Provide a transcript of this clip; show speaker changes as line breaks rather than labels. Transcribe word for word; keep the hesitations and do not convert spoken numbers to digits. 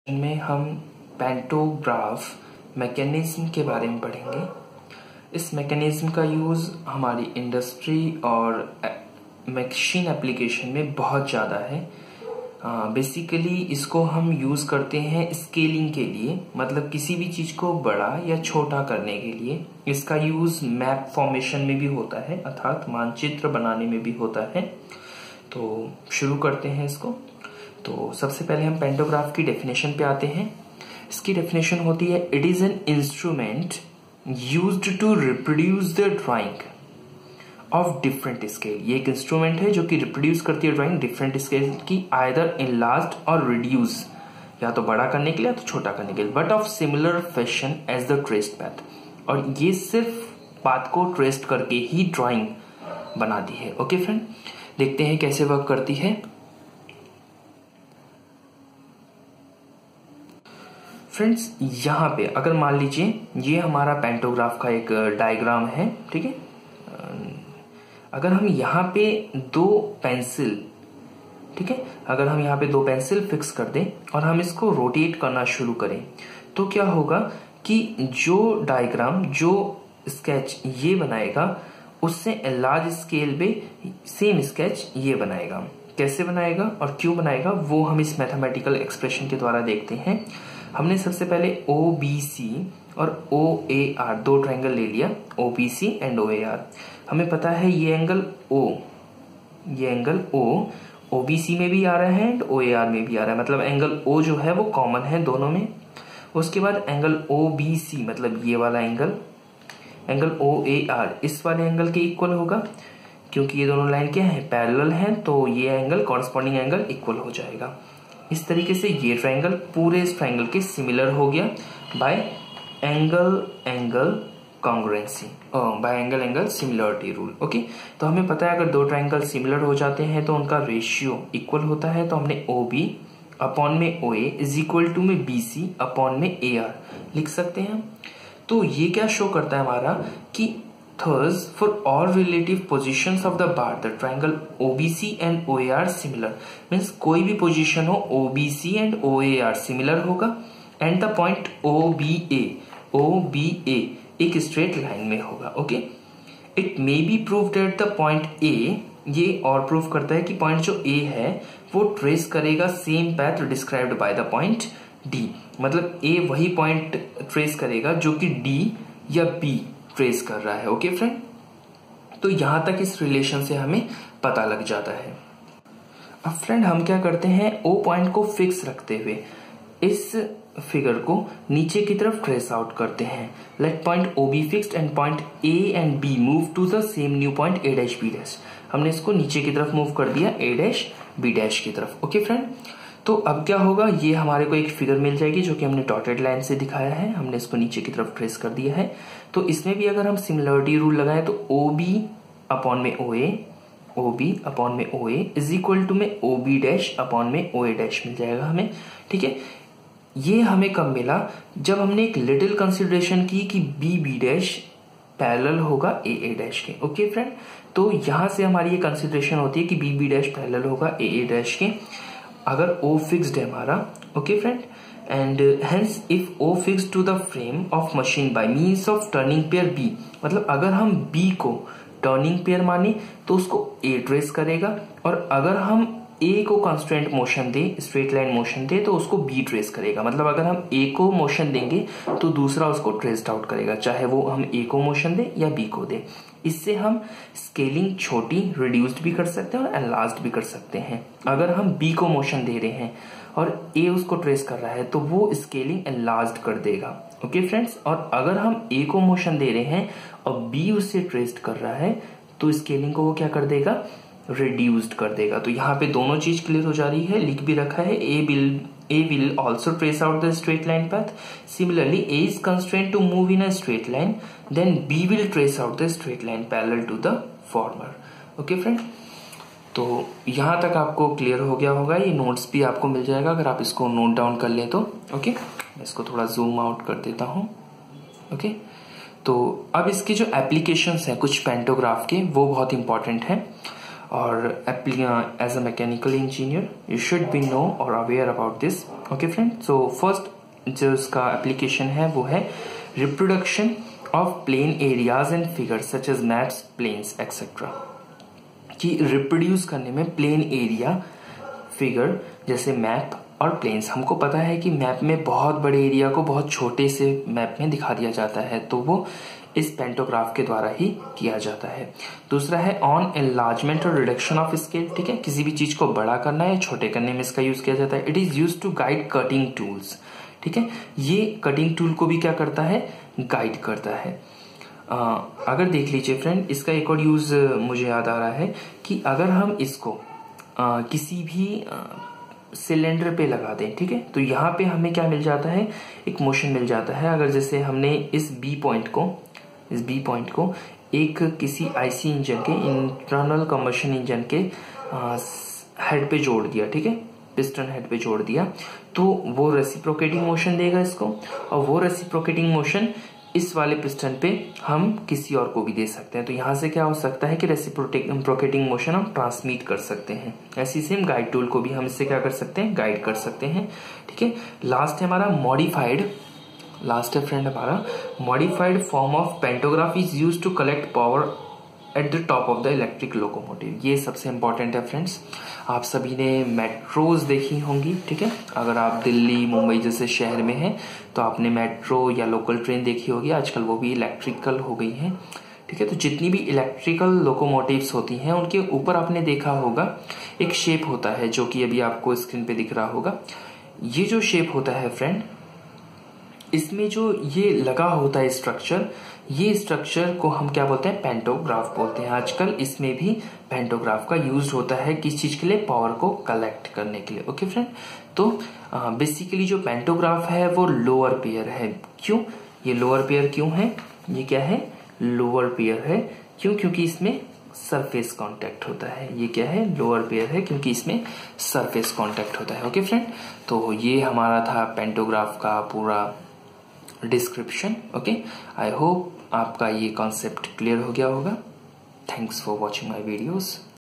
में हम pantograph mechanism के बारे में पढ़ेंगे। इस मैकेनिज्म का यूज़ हमारी इंडस्ट्री और मशीन एप्लीकेशन में बहुत ज़्यादा है। बेसिकली इसको हम यूज़ करते हैं स्केलिंग के लिए, मतलब किसी भी चीज़ को बड़ा या छोटा करने के लिए। इसका यूज़ मैप फॉर्मेशन में भी होता है, अर्थात मानचित्र बनाने में भी होता है। तो शुरू करते हैं इसको। तो सबसे पहले हम पेंटोग्राफ की डेफिनेशन पे आते हैं। इसकी डेफिनेशन होती है, it is an instrument used to reproduce the drawing of different scale. ये एक इंस्ट्रूमेंट है जो कि रिप्रोड्यूस करती है ड्राइंग डिफरेंट स्केल की, आइदर इनलार्ज्ड और रिड्यूस, या तो बड़ा करने के लिए या तो छोटा करने के लिए, but of similar fashion as the traced path. और ये सिर्फ पाथ को ट्रेस्ड करके ही ड्राइंग बनाती है। ओके फ्रेंड, देखते हैं कैसे वर्क करती है। फ्रेंड्स, यहाँ पे अगर मान लीजिए ये हमारा पेंटोग्राफ का एक डायग्राम है, ठीक है। अगर हम यहाँ पे दो पेंसिल, ठीक है, अगर हम यहाँ पे दो पेंसिल फिक्स कर दें और हम इसको रोटेट करना शुरू करें, तो क्या होगा कि जो डायग्राम, जो स्केच ये बनाएगा, उससे लार्ज स्केल पे सेम स्केच ये बनाएगा। कैसे बनाएगा और क्यों बनाएगा वो हम इस मैथमेटिकल एक्सप्रेशन के द्वारा देखते हैं। हमने सबसे पहले ओ बी सी और ओ ए आर दो ट्रायंगल ले लिया, O B C and O A R. हमें पता है ये एंगल O, ये angle O O B C में भी आ रहा है एंड ओ ए आर में भी आ रहा है, मतलब एंगल O जो है वो कॉमन है दोनों में। उसके बाद एंगल ओ बी सी, मतलब ये वाला angle, angle O A R इस वाले एंगल के इक्वल होगा, क्योंकि ये दोनों लाइन क्या है, पैरेलल हैं, तो ये एंगल कॉरस्पॉन्डिंग एंगल इक्वल हो जाएगा। इस तरीके से ये ट्रायंगल पूरे इस ट्रायंगल के सिमिलर हो गया by angle angle congruency, by angle angle similarity rule. Okay, तो हमें पता है अगर दो ट्रायंगल सिमिलर हो जाते हैं तो उनका रेशियो इक्वल होता है। तो हमने ओ बी अपॉन में O A is equal to में बी सी अपॉन में ए आर लिख सकते हैं। तो ये क्या शो करता है हमारा कि Thus, for all relative positions of the bar, the triangle O B C and O A R similar. Means कोई भी position हो O B C and O A R similar होगा, and the point O B A, O B A एक straight line में होगा। Okay, it may be proved that the point A, ये और prove करता है कि point जो A है वो trace करेगा same path described by the point D। मतलब A वही point trace करेगा जो कि D या B ट्रेस कर रहा है। ओके फ्रेंड, तो यहां तक इस रिलेशन से हमें पता लग जाता है। अब फ्रेंड हम क्या करते हैं, ओ पॉइंट को फिक्स रखते हुए इस फिगर को नीचे की तरफ ट्रेस आउट करते हैं। Let point O be fixed and point A and B move to the same new point A dash B dash. हमने इसको नीचे की तरफ मूव कर दिया, ए डैश बी डैश की तरफ। ओके फ्रेंड, तो अब क्या होगा, ये हमारे को एक फिगर मिल जाएगी जो कि हमने डॉटेड लाइन से दिखाया है। हमने इसको नीचे की तरफ ट्रेस कर दिया है। तो इसमें भी अगर हम सिमिलरिटी रूल लगाएं तो ओ बी अपॉन में ओ ए, ओ बी अपॉन में O A is equal to में ओ बी डैश अपॉन में ओ ए डैश मिल जाएगा हमें। ठीक है, ये हमें कब मिला, जब हमने एक लिटिल कंसिडरेशन की कि बी बी डैश पैरेलल होगा ए ए डैश के। ओके फ्रेंड, तो यहां से हमारी ये कंसिडरेशन होती है कि बी बी डैश पैरेलल होगा ए ए डैश के अगर O फिक्स्ड है हमारा। Okay friend, and hence if O fixed to the frame of machine by means of turning pair B, मतलब अगर हम B को टर्निंग पेयर माने तो उसको A ट्रेस करेगा, और अगर हम A को कंस्ट्रेंट मोशन दे, स्ट्रेट लाइन मोशन दे, तो उसको B ट्रेस करेगा। मतलब अगर हम A को मोशन देंगे तो दूसरा उसको ट्रेस्ड आउट करेगा, चाहे वो हम A को मोशन दे या B को दे। इससे हम स्केलिंग छोटी रिड्यूस्ड भी कर सकते हैं और एनलार्ज्ड भी कर सकते हैं। अगर हम B को मोशन दे रहे हैं और A उसको ट्रेस कर रहा है तो वो स्केलिंग एनलार्ज्ड कर देगा। ओके फ्रेंड्स, और अगर हम A को मोशन दे रहे हैं और B उससे ट्रेस्ड कर रहा है तो स्केलिंग को वो क्या कर देगा, रिड्यूस्ड कर देगा। तो यहाँ पे दोनों चीज क्लियर हो जा रही है। लिख भी रखा है, A will A will also trace out the straight line path. Similarly, A is constrained to move in a straight line, then B will trace out the straight line parallel to the former. Okay friend, तो यहाँ तक आपको clear हो गया होगा। ये notes भी आपको मिल जाएगा अगर आप इसको नोट डाउन कर लें तो। ओके, मैं इसको थोड़ा जूम आउट कर देता हूँ। ओके, तो अब इसके जो एप्लीकेशंस हैं कुछ पेंटोग्राफ के, वो बहुत इंपॉर्टेंट है। और as a mechanical engineer you should be know और aware about this. Okay friend, so first जो इसका एप्लीकेशन है वो है reproduction of plane areas and figures such as maps, planes etcetera. कि रिप्रोड्यूस करने में प्लेन एरिया, फिगर जैसे मैप और प्लेन्स। हमको पता है कि मैप में बहुत बड़े एरिया को बहुत छोटे से मैप में दिखा दिया जाता है, तो वो इस पेंटोग्राफ के द्वारा ही किया जाता है। दूसरा है ऑन एनलार्जमेंट और रिडक्शन ऑफ स्केल। ठीक है, किसी भी चीज को बड़ा करना है छोटे करने में इसका यूज किया जाता है। It is use to guide cutting tools. ठीक है, ये कटिंग टूल को भी क्या करता है, गाइड करता है। आ, अगर देख लीजिए फ्रेंड, इसका एक और यूज मुझे याद आ रहा है कि अगर हम इसको आ, किसी भी सिलेंडर पे लगा दें, ठीक है, तो यहाँ पे हमें क्या मिल जाता है, एक मोशन मिल जाता है। अगर जैसे हमने इस बी पॉइंट को इस बी पॉइंट को एक किसी आईसी इंजन के, इंटरनल कंबशन इंजन के हेड पे जोड़ दिया, ठीक है, पिस्टन हेड पे जोड़ दिया, तो वो रेसिप्रोकेटिंग मोशन देगा इसको, और वो रेसिप्रोकेटिंग मोशन इस वाले पिस्टन पे हम किसी और को भी दे सकते हैं। तो यहां से क्या हो सकता है कि रेसिप्रोकेटिंग मोशन हम ट्रांसमिट कर सकते हैं। ऐसी सेम गाइड टूल को भी हम इससे क्या कर सकते हैं, गाइड कर सकते हैं। ठीक है, लास्ट है हमारा मॉडिफाइड लास्ट है फ्रेंड हमारा modified form of pantograph is use to collect power at the top of the electric locomotive. ये सबसे इंपॉर्टेंट है फ्रेंड्स। आप सभी ने मेट्रोज देखी होंगी, ठीक है, अगर आप दिल्ली मुंबई जैसे शहर में हैं तो आपने मेट्रो या लोकल ट्रेन देखी होगी, आजकल वो भी इलेक्ट्रिकल हो गई हैं। ठीक है, तो जितनी भी इलेक्ट्रिकल लोकोमोटिव्स होती हैं उनके ऊपर आपने देखा होगा एक शेप होता है, जो कि अभी आपको स्क्रीन पे दिख रहा होगा। ये जो शेप होता है फ्रेंड, इसमें जो ये लगा होता है स्ट्रक्चर, ये स्ट्रक्चर को हम क्या बोलते हैं, पेंटोग्राफ बोलते हैं। आजकल इसमें भी पेंटोग्राफ का यूज होता है किस चीज के लिए, पावर को कलेक्ट करने के लिए। ओके फ्रेंड, तो बेसिकली जो पेंटोग्राफ है वो लोअर पेयर है। क्यों ये लोअर पेयर क्यों है, ये क्या है, लोअर पेयर है। क्यों, क्योंकि इसमें सरफेस कांटेक्ट होता है। ये क्या है, लोअर पेयर है, क्योंकि इसमें सरफेस कांटेक्ट होता है। ओके फ्रेंड, तो ये हमारा था पेंटोग्राफ का पूरा डिस्क्रिप्शन। ओके, आई होप आपका ये कॉन्सेप्ट क्लियर हो गया होगा। Thanks for watching my videos.